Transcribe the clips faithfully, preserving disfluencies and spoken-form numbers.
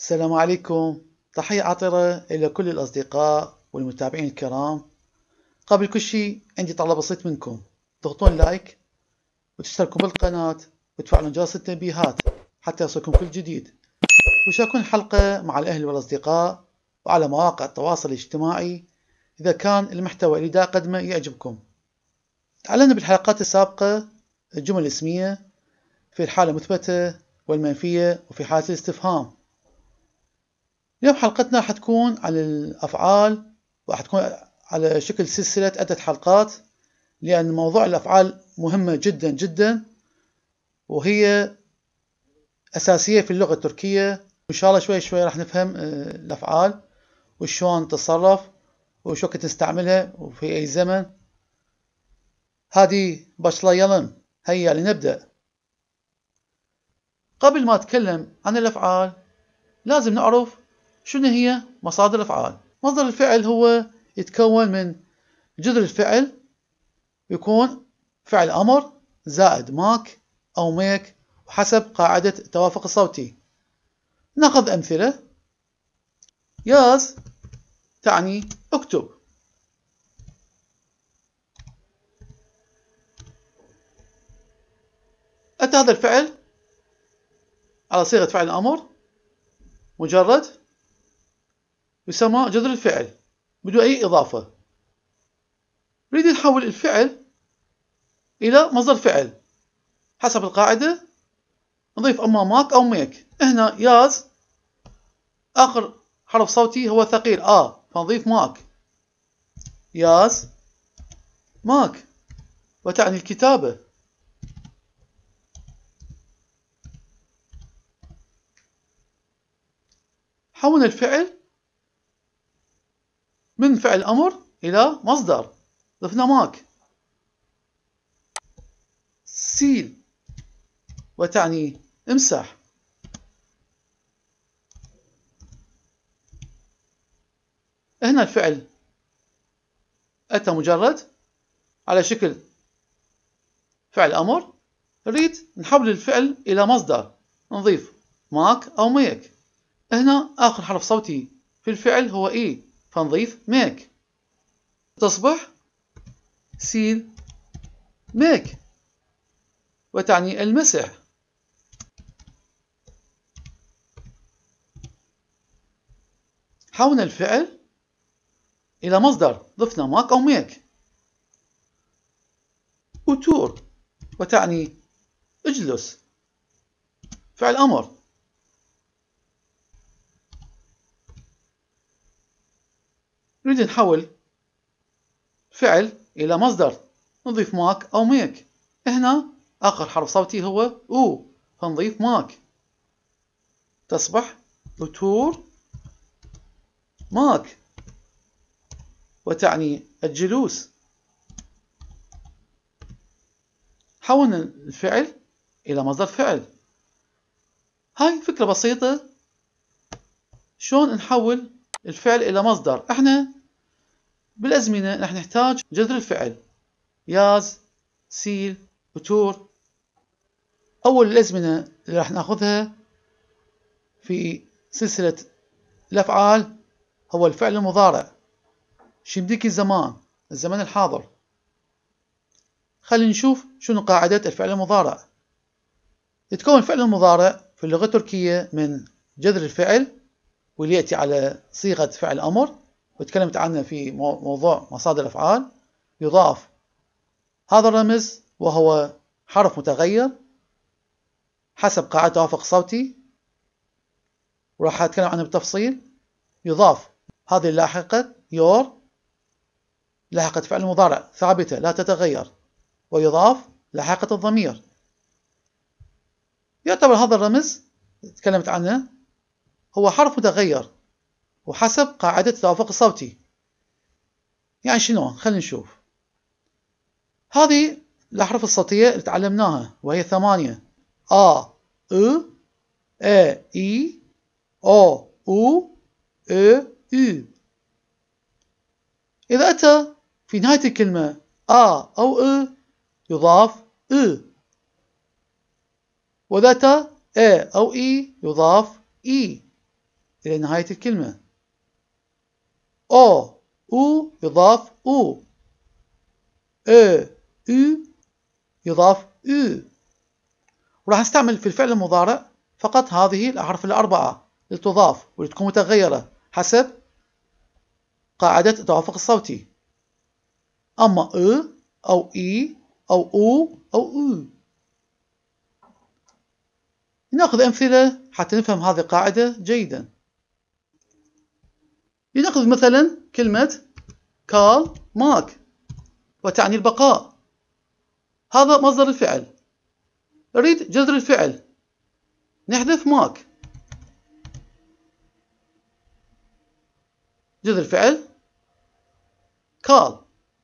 السلام عليكم. تحية عطرة إلى كل الأصدقاء والمتابعين الكرام. قبل كل شيء عندي طلب بسيط منكم، تضغطون لايك وتشتركوا بالقناة وتفعلون جرس التنبيهات حتى يوصلكم كل جديد، وشاركون الحلقة مع الأهل والأصدقاء وعلى مواقع التواصل الاجتماعي إذا كان المحتوى اللي دا أقدمه يعجبكم. تعلمنا بالحلقات السابقة الجمل الاسمية في الحالة المثبتة والمنفية وفي حالة الاستفهام. اليوم حلقتنا راح تكون عن الأفعال، وراح تكون على شكل سلسلة عدة حلقات، لأن موضوع الأفعال مهمة جدا جدا، وهي أساسية في اللغة التركية. وإن شاء الله شوي شوي راح نفهم الأفعال وشون تتصرف وشو كنت نستعملها وفي أي زمن. هذه başlayalım. هيا لنبدأ. قبل ما أتكلم عن الأفعال لازم نعرف شنو هي مصادر الأفعال. مصدر الفعل هو يتكون من جذر الفعل، يكون فعل أمر زائد ماك أو ميك وحسب قاعدة التوافق الصوتي. نأخذ أمثلة. ياز تعني اكتب، أتى هذا الفعل على صيغة فعل أمر مجرد، يسمى جذر الفعل بدون أي إضافة. نريد نحول الفعل إلى مصدر فعل حسب القاعدة، نضيف أما ماك أو ميك. هنا ياز آخر حرف صوتي هو ثقيل آ، فنضيف ماك. ياز ماك، وتعني الكتابة. حولنا الفعل من فعل أمر إلى مصدر، ضفنا ماك. سيل، وتعني امسح. هنا الفعل أتى مجرد على شكل فعل أمر، نريد نحول الفعل إلى مصدر، نضيف ماك أو ميك. هنا آخر حرف صوتي في الفعل هو إي، فنضيف ميك، تصبح سيل ميك، وتعني المسح. حولنا الفعل إلى مصدر، ضفنا ماك أو ميك. أتور، وتعني اجلس، فعل أمر. نريد نحول فعل إلى مصدر، نضيف ماك أو ميك. هنا آخر حرف صوتي هو أو، فنضيف ماك، تصبح أتور ماك، وتعني الجلوس. حولنا الفعل إلى مصدر فعل. هاي فكرة بسيطة شلون نحول الفعل إلى مصدر. احنا بالأزمنة رح نحتاج جذر الفعل ياز، سيل، أتور. أول الأزمنة اللي رح ناخذها في سلسلة الأفعال هو الفعل المضارع، شمديك الزمان، الزمن الحاضر. خلينا نشوف شنو قاعدة الفعل المضارع. يتكون الفعل المضارع في اللغة التركية من جذر الفعل، واللي يأتي على صيغة فعل أمر، وتكلمت عنه في موضوع مصادر الأفعال. يضاف هذا الرمز وهو حرف متغير حسب قاعدة توافق صوتي، وراح أتكلم عنه بالتفصيل. يضاف هذه اللاحقة يور، لاحقة فعل مضارع ثابتة لا تتغير، ويضاف لاحقة الضمير. يعتبر هذا الرمز تكلمت عنه هو حرف متغير وحسب قاعدة التوافق الصوتي. يعني شنو؟ خلينا نشوف. هذه الأحرف الصوتية اللي تعلمناها وهي ثمانية: آ، أ، أ، إي، أو، أو، أ، أ. إذا أتى في نهاية الكلمة آ أو أ يضاف أ، وإذا أتى أ أو إي يضاف إي. إلى نهاية الكلمة. أو أو يضاف أو، أ أو يضاف أو. وراح نستعمل في الفعل المضارع فقط هذه الأحرف الأربعة اللي تضاف واللي تكون متغيرة حسب قاعدة التوافق الصوتي. أما أ أو إي أو أو أو أو. نأخذ أمثلة حتى نفهم هذه القاعدة جيدا. لنأخذ مثلا كلمة كال ماك وتعني البقاء. هذا مصدر الفعل. نريد جذر الفعل، نحذف ماك. جذر الفعل كال،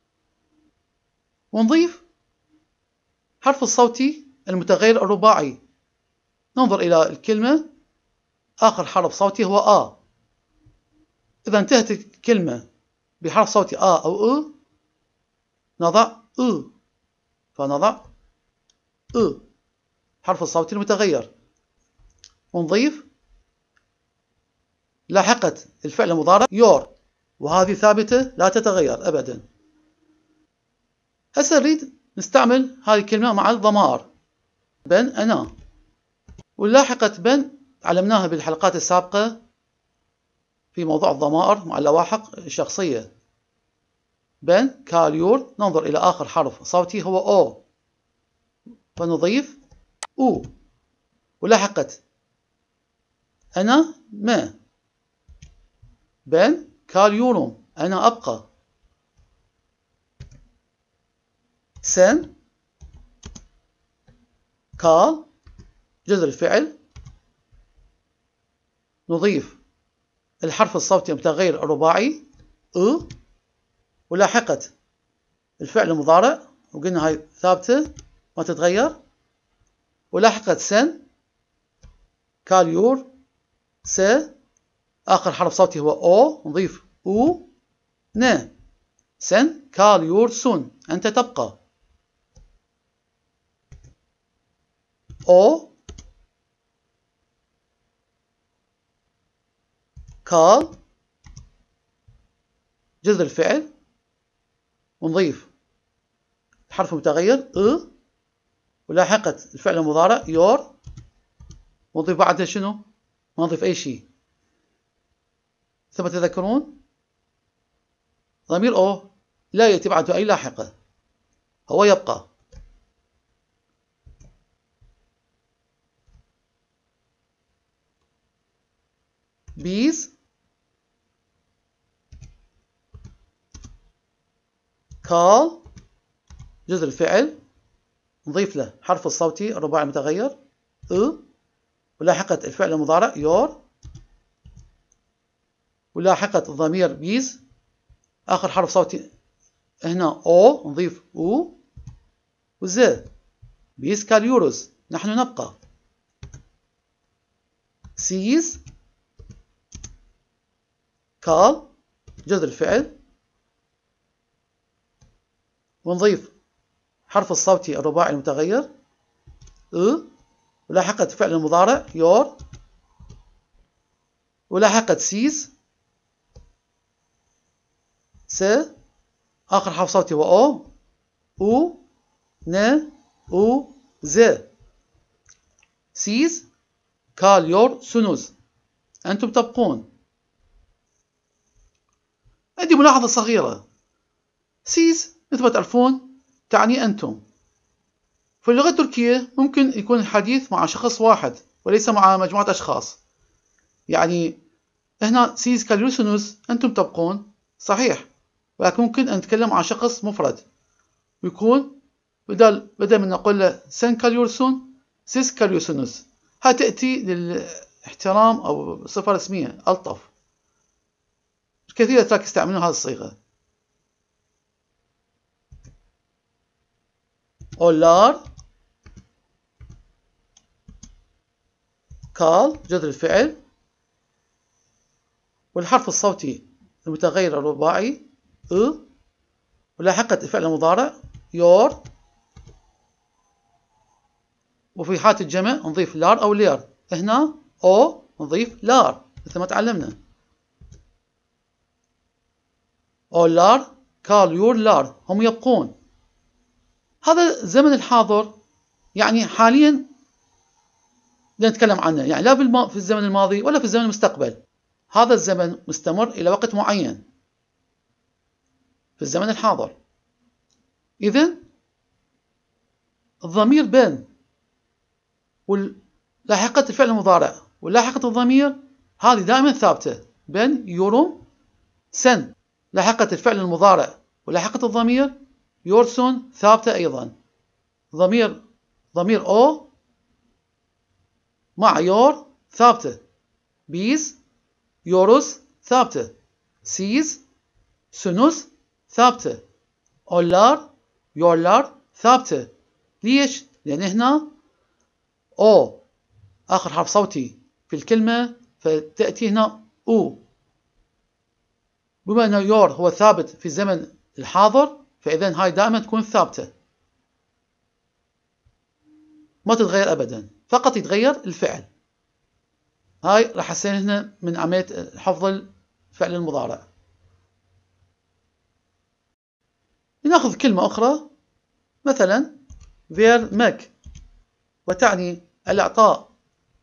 ونضيف حرف الصوتي المتغير الرباعي. ننظر إلى الكلمة، آخر حرف صوتي هو آ. إذا انتهت الكلمة بحرف صوتي آ أو أ نضع أ، فنضع أ حرف الصوتي المتغير، ونضيف لاحقة الفعل المضارع يور، وهذه ثابتة لا تتغير أبدا. هسه نريد نستعمل هذه الكلمة مع الضمائر. بن أنا، واللاحقة بن علمناها بالحلقات السابقة في موضوع الضمائر مع اللواحق الشخصية. بن كاليور، ننظر إلى آخر حرف صوتي هو أو، فنضيف أو. ولاحقة أنا ما، بن كاليورم أنا أبقى. سن كال جذر الفعل، نضيف الحرف الصوتي المتغير الرباعي أ، ولاحقة الفعل المضارع، وقلنا هاي ثابتة ما تتغير. ولاحقة سن كاليور س، آخر حرف صوتي هو أو، نضيف أو ن. سن كاليور سون أنت تبقى. أو كال جذر الفعل، ونضيف الحرف المتغير أ، ولاحقة الفعل المضارع يور، ونضيف بعدها شنو؟ ما نضيف أي شيء. ثم تذكرون ضمير أو لا يأتي بعده أي لاحقة، هو يبقى. بيز كال جذر الفعل، نضيف له حرف الصوتي الرباعي المتغير أ، ولاحقة الفعل المضارع يور، ولاحقة الضمير بيز، آخر حرف صوتي هنا أو، نضيف أو وز. بيز كاليوروز نحن نبقى. سيز كال جذر الفعل، ونضيف حرف الصوتي الرباعي المتغير أ، ولاحقة فعل المضارع يور، ولاحقة سيز س، آخر حرف صوتي هو أو، أو ن أو ز. سيز كال يور سنوز أنتم تبقون. عندي ملاحظة صغيرة. سيز مثل ما تعرفون تعني أنتم. في اللغة التركية ممكن يكون الحديث مع شخص واحد وليس مع مجموعة أشخاص. يعني هنا سيز كاليوسنوس أنتم تبقون صحيح، ولكن ممكن أن نتكلم عن شخص مفرد ويكون بدل بدل من نقول له سن كاليورسون سيس كاليوسنوس. هاي تأتي للاحترام أو صفة رسمية ألطف. كثير أتراك يستعملون هذه الصيغة. أولار كال جذر الفعل، والحرف الصوتي المتغير الرباعي أ، ولاحقة الفعل المضارع يور، وفي حالة الجمع نضيف لار أو لير. هنا أو نضيف لار. مثل ما تعلمنا. أولار كال يور لار، هم يبقون. هذا الزمن الحاضر يعني حاليا نتكلم عنه، يعني لا بالما في الزمن الماضي ولا في الزمن المستقبل. هذا الزمن مستمر إلى وقت معين في الزمن الحاضر. إذن الضمير بن ولاحقة الفعل المضارع ولاحقة الضمير هذه دائما ثابتة. بن يورم سن، لاحقة الفعل المضارع ولاحقة الضمير يورسون ثابتة أيضا. ضمير ضمير أو مع يور ثابتة. بيز يوروس ثابتة. سيز سنوس ثابتة. أولار يولار ثابتة. ليش؟ لأن هنا أو آخر حرف صوتي في الكلمة، فتأتي هنا أو. بما أن يور هو ثابت في الزمن الحاضر، فإذن هاي دائما تكون ثابتة ما تتغير أبدا، فقط يتغير الفعل. هاي راح أسوي هنا من عملية حفظ الفعل المضارع. لنأخذ كلمة أخرى مثلا فير مك، وتعني الإعطاء،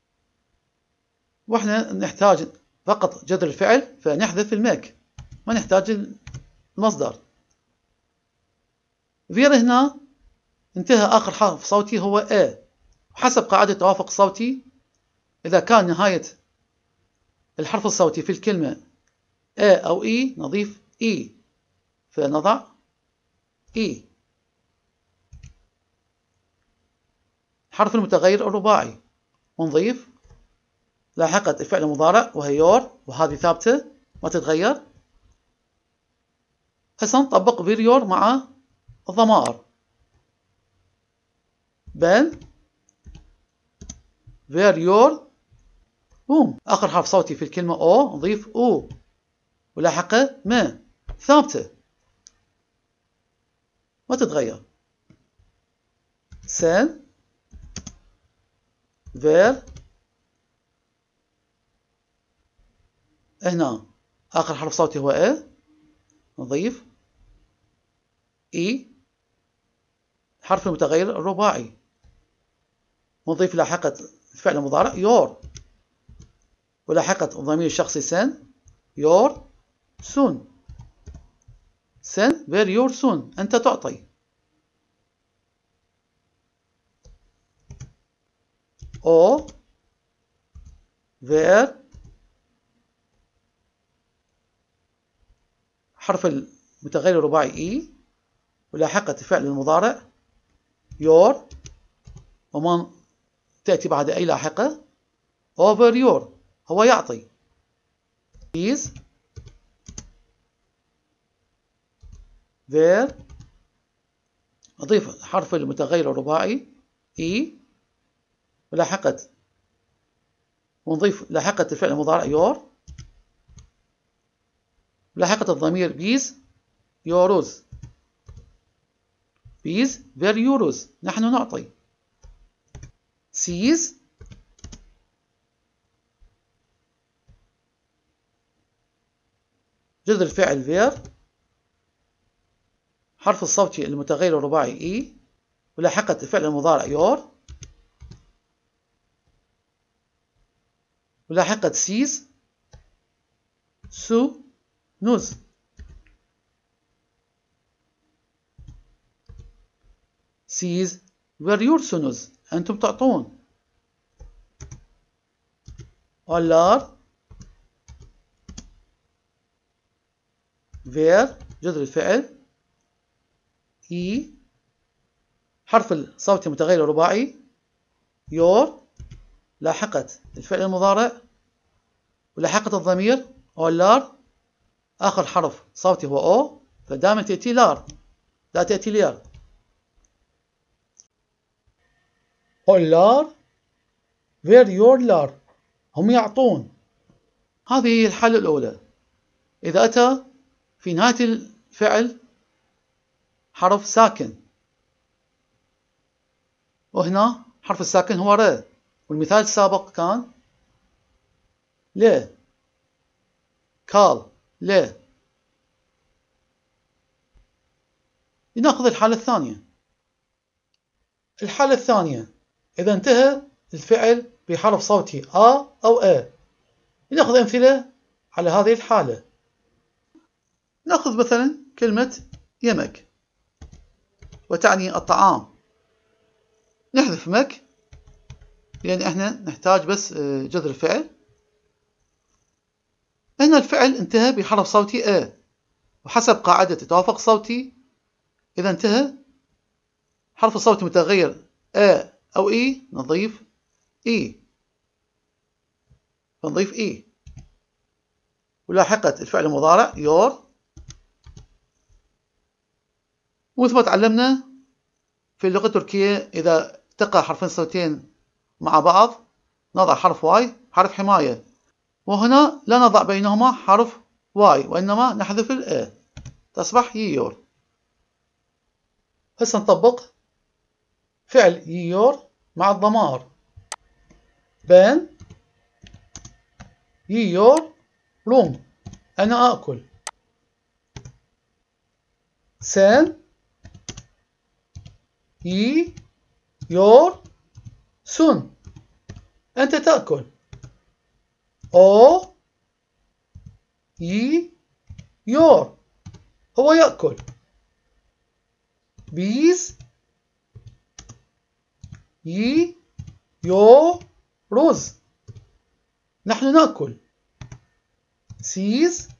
وإحنا نحتاج فقط جذر الفعل فنحذف المك، ما نحتاج المصدر. فير هنا انتهى آخر حرف صوتي هو A، وحسب قاعدة التوافق الصوتي إذا كان نهاية الحرف الصوتي في الكلمة A أو E نضيف E، فنضع E. حرف المتغير الرباعي ونضيف لاحقة الفعل المضارع وهي يور، وهذه ثابتة ما تتغير. هسه نطبق فير يور مع الضمائر. بن فير يور بوم، آخر حرف صوتي في الكلمة أو نضيف أو ولاحقة ما ثابتة ما تتغير. سن فير، هنا آخر حرف صوتي هو أ نضيف إي، حرف المتغير الرباعي ونضيف لاحقة الفعل المضارع يور، ولاحقة الضمير الشخصي سن يور سون. سن فير يور سون، أنت تعطي. أو فير، حرف المتغير الرباعي إي ولاحقة الفعل المضارع يور، وما تأتي بعد أي لاحقة. over your هو يعطي. is where، أضيف حرف المتغير الرباعي E ولاحقة ونضيف لاحقة الفعل المضارع your، لاحقة الضمير بيز يوروز. بيز where يوروز، نحن نعطي. sees جذر الفعل where، حرف الصوتي المتغير الرباعي E ولاحقة الفعل المضارع your ولاحقة sees سو نوز. sees where your سونوز، أنتم تعطون. أولار where جذر الفعل E، حرف الصوت المتغير الرباعي your لاحقة الفعل المضارع ولاحقة الضمير أولار، آخر حرف صوتي هو أو، فدائما تأتي لار لا تأتي لير. أولار where your لار، هم يعطون. هذه هي الحالة الأولى. إذا أتى في نهاية الفعل حرف ساكن، وهنا حرف الساكن هو ر، والمثال السابق كان ل، كال لا. لنأخذ الحالة الثانية. الحالة الثانية إذا انتهى الفعل بحرف صوتي آ أو آ. لنأخذ أمثلة على هذه الحالة. نأخذ مثلا كلمة يمك وتعني الطعام. نحذف مك لأن احنا نحتاج بس جذر الفعل. هنا الفعل انتهى بحرف صوتي آ، وحسب قاعدة التوافق الصوتي إذا انتهى حرف الصوت متغير آ أو إي نضيف إي، فنضيف إي. ولاحقة الفعل المضارع يور. ومثل ما تعلمنا في اللغة التركية إذا التقى حرفين صوتين مع بعض نضع حرف واي حرف حماية، وهنا لا نضع بينهما حرف واي وإنما نحذف الآ تصبح ييور. هسه نطبق فعل ييور مع الضمائر. بان ييور روم أنا آكل. سان يي يور سون أنت تأكل. أو يي يور هو يأكل. بيز يي يو رز نحن نأكل. سيز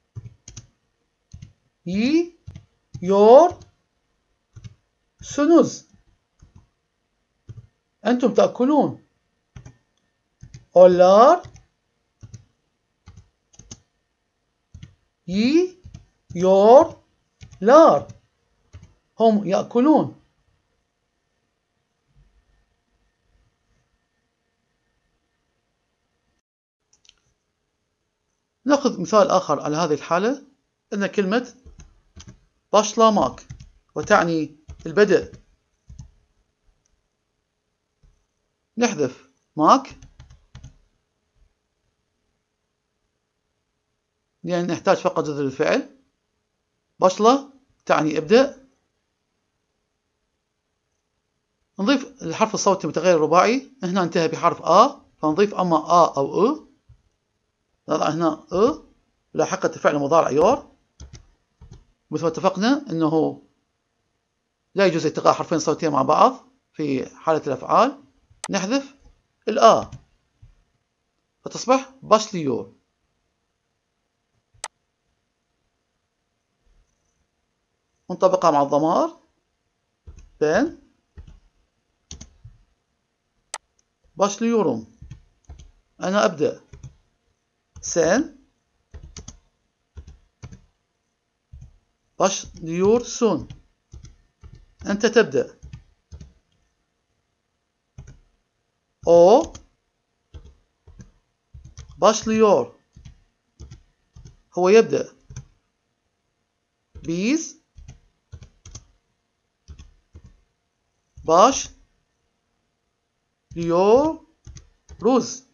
يي يور سنوز أنتم تأكلون. أولار يي يور لار هم يأكلون. نأخذ مثال آخر على هذه الحالة. أن كلمة باشلاماك وتعني البدء. نحذف ماك لأن نحتاج فقط جذر الفعل. باشلا تعني ابدأ. نضيف الحرف الصوتي المتغير الرباعي. هنا انتهى بحرف آ فنضيف أما آ أو أ. نضع هنا أ لاحقة الفعل المضارع يور. مثل ما اتفقنا أنه لا يجوز التقاء حرفين صوتيين مع بعض في حالة الأفعال. نحذف الآ فتصبح باشليور. ونطبقها مع الضمائر. بان باشليورم أنا أبدأ. سان باشليور سون أنت تبدأ. أو باشليور هو يبدأ. بيز باش ليور روز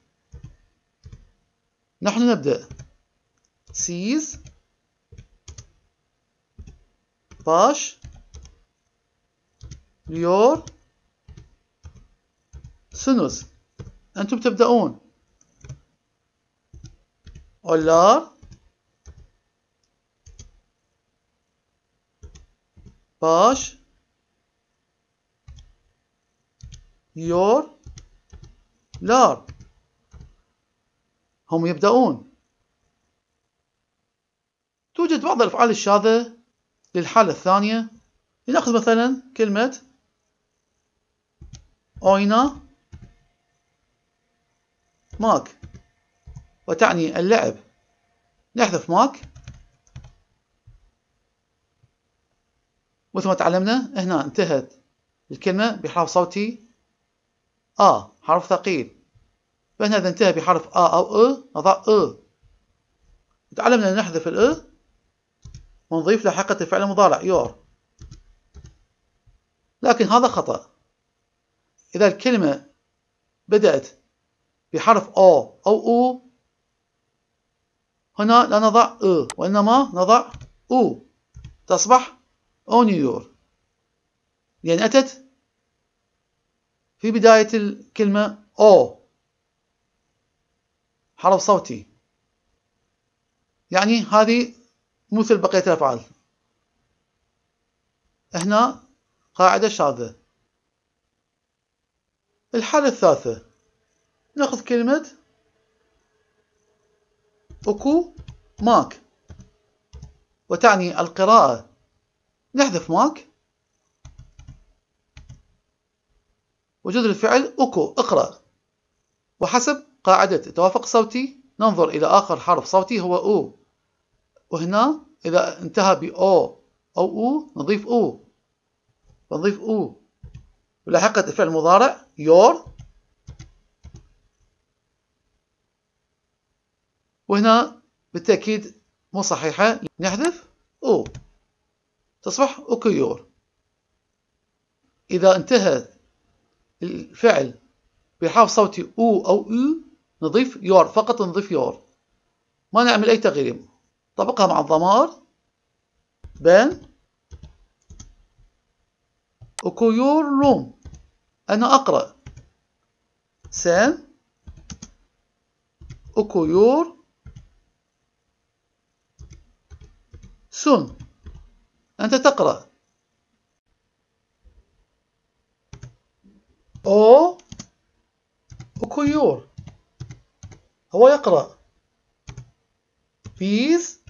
نحن نبدأ. سيز باش ليور سنوز أنتم تبدأون. أولار باش يور لار هم يبدأون. توجد بعض الأفعال الشاذة للحالة الثانية. لنأخذ مثلا كلمة أوينا ماك وتعني اللعب. نحذف ماك. مثل ما تعلمنا هنا انتهت الكلمة بحرف صوتي آ حرف ثقيل، فهنا إذا انتهى بحرف آ أو أ نضع أ. تعلمنا أن نحذف الأ ونضيف لاحقة الفعل المضارع يور. لكن هذا خطأ. إذا الكلمة بدأت بحرف أو أو أو هنا لا نضع أ وإنما نضع أو، تصبح أونيور، لأن أتت في بداية الكلمة أو، حرف صوتي. يعني هذه مثل بقية الأفعال. هنا قاعدة شاذة. الحالة الثالثة، نأخذ كلمة أكو ماك، وتعني القراءة، نحذف ماك وجد الفعل أكو، اقرأ. وحسب قاعدة التوافق الصوتي ننظر إلى آخر حرف صوتي هو أو، وهنا إذا انتهى بأو أو أو نضيف أو، نضيف أو. ولاحقت الفعل المضارع يور، وهنا بالتأكيد مو صحيحة، نحذف أو تصبح أوكيور. إذا انتهى الفعل بحرف صوتي أو أو أو نضيف يور، فقط نضيف يور، ما نعمل أي تغيير. طبقها مع الضمائر. بان أوكيور روم، أنا أقرأ. سان أوكيور سن، أنت تقرأ. أو أوكيور هو يقرأ. بيز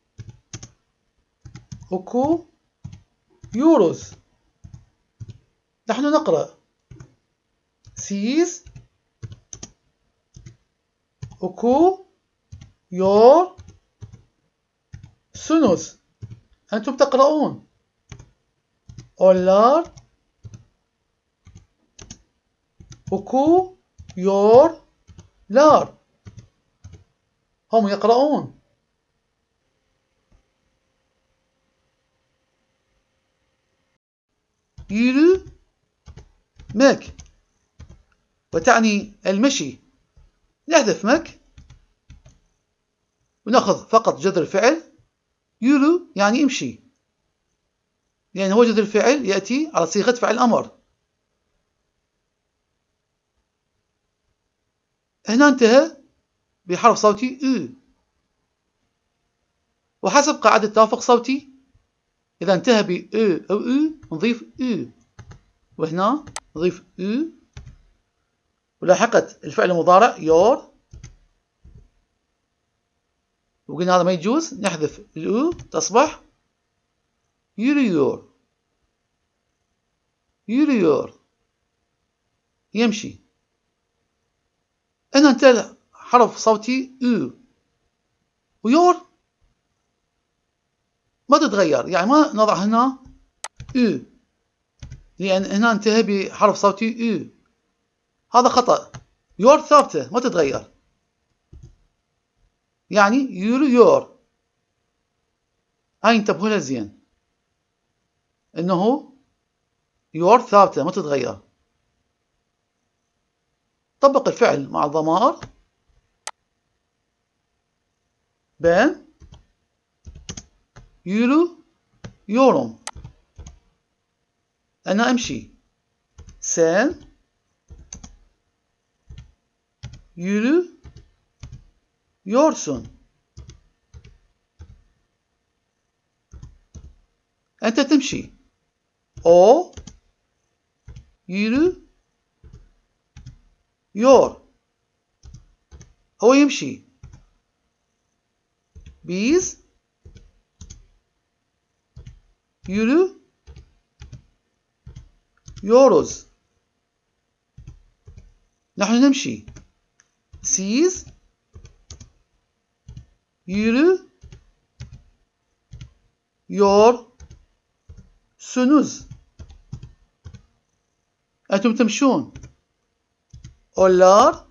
أوكو يوروز نحن نقرأ. سيز أوكو يور سونوس أنتم تقرؤون. أولار أوكو يور لار هم يقرؤون. يرو مك، وتعني المشي، نحذف مك ونأخذ فقط جذر الفعل. يرو يعني امشي، لأن هو جذر الفعل يأتي على صيغة فعل أمر. هنا انتهى بحرف صوتي أو، وحسب قاعدة التوافق الصوتي إذا انتهى ب أو أو أو نضيف أو، وهنا نضيف أو. ولاحقت الفعل المضارع يور، وقلنا هذا ما يجوز، نحذف الأو تصبح يوريور. يوريور يمشي. هنا انتهى حرف صوتي أو، ويور ما تتغير، يعني ما نضع هنا أو، لأن هنا انتهى بحرف صوتي أو، هذا خطأ. يور ثابتة ما تتغير، يعني يورو يور. هاي انتبهوا لها زين، انه يور ثابتة ما تتغير. طبق الفعل مع الضمائر. بان يورو يورم أنا أمشي. سان يورو يورسون أنت تمشي. أو يورو يور هو يمشي. بيز يورو يوروز نحن نمشي. سيز يورو يور سنوز أنتم تمشون. أولار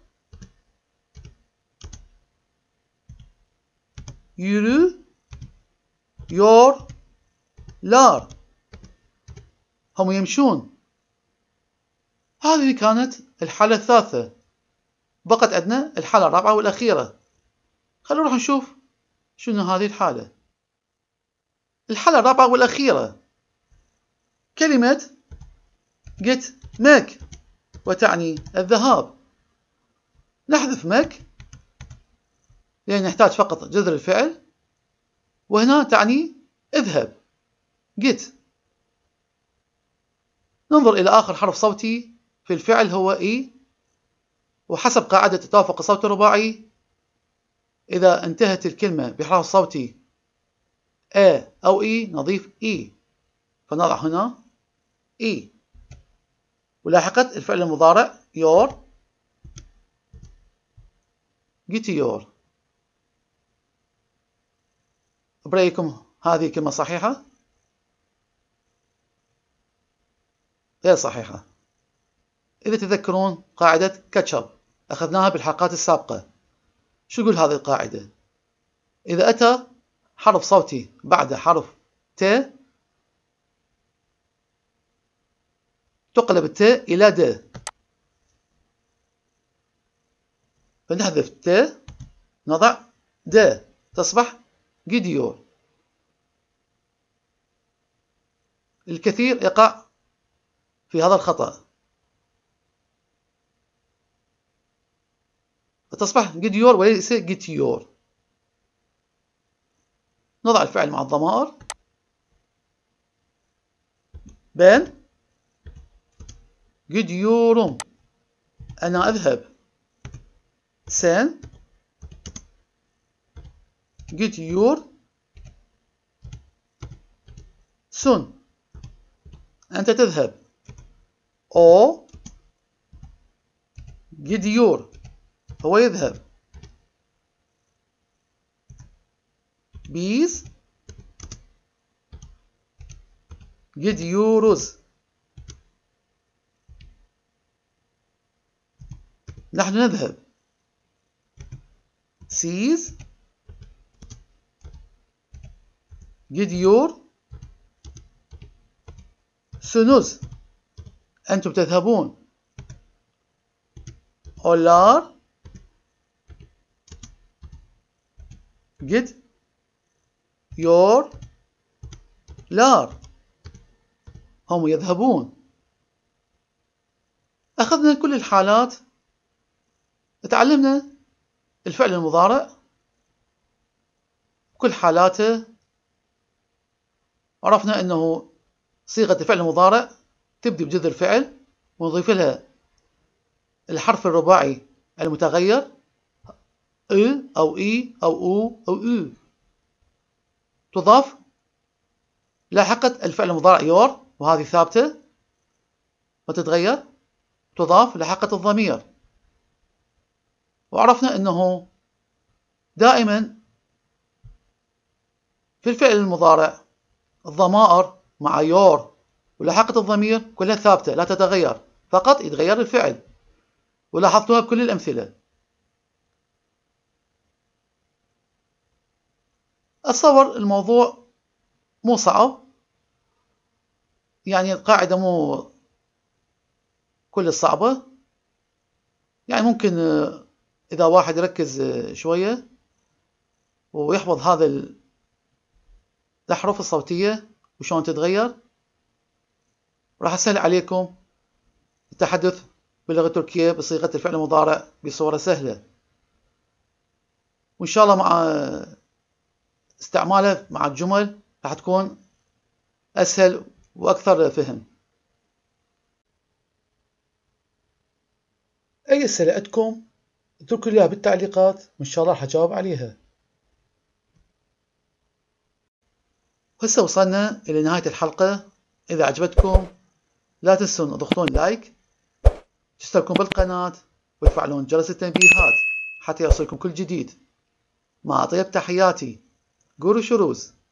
يورو يور لار هم يمشون. هذه كانت الحالة الثالثة، بقت عندنا الحالة الرابعة والأخيرة. خلونا نروح نشوف شنو هذه الحالة؟ الحالة الرابعة والأخيرة، كلمة get make وتعني الذهاب. نحذف make لأن نحتاج فقط جذر الفعل، وهنا تعني اذهب get. ننظر إلى آخر حرف صوتي في الفعل هو E، وحسب قاعدة التوافق الصوتي الرباعي إذا انتهت الكلمة بحرف صوتي A أو E نضيف E، فنضع هنا E. ولاحقت الفعل المضارع your get your. برأيكم هذه كلمة صحيحة؟ غير صحيحة. إذا تذكرون قاعدة كاتشب أخذناها بالحلقات السابقة، شو يقول هذه القاعدة؟ إذا أتى حرف صوتي بعد حرف ت تقلب الت إلى د، فنحذف ت نضع د تصبح جديور. الكثير يقع في هذا الخطأ، فتصبح جديور وليس جيتيور. نضع الفعل مع الضمائر بن جديورم أنا أذهب، سن جديور سن أنت تذهب، أو جديور هو يذهب، بيز جديوروز نحن نذهب، سيز جديور سنوز أنتم تذهبون، أولار جد يور لار هم يذهبون. أخذنا كل الحالات، تعلمنا الفعل المضارع كل حالاته، عرفنا أنه صيغة الفعل المضارع تبدأ بجذر الفعل ونضيف لها الحرف الرباعي المتغير ا أو إي أو أو أو أو، تضاف لاحقة الفعل المضارع يور وهذه ثابتة ما تتغير، تضاف لاحقة الضمير. وعرفنا أنه دائما في الفعل المضارع الضمائر مع يور ولاحقة الضمير كلها ثابتة لا تتغير، فقط يتغير الفعل، ولاحظتوها بكل الأمثلة. أتصور الموضوع مو صعب، يعني القاعدة مو كل الصعبة، يعني ممكن إذا واحد يركز شوية ويحفظ هذا الأحرف الصوتية وشون تتغير، راح أسهل عليكم التحدث باللغة التركية بصيغة الفعل المضارع بصورة سهلة، وإن شاء الله مع استعماله مع الجمل راح تكون أسهل وأكثر فهم. أي أسئلة عندكم اتركوا لي بالتعليقات وإن شاء الله راح أجاوب عليها. هسه وصلنا إلى نهاية الحلقة، إذا عجبتكم لا تنسون تضغطون لايك، تشتركون بالقناة وتفعلون جرس التنبيهات حتى يصلكم كل جديد. مع أطيب تحياتي، جورو شروز.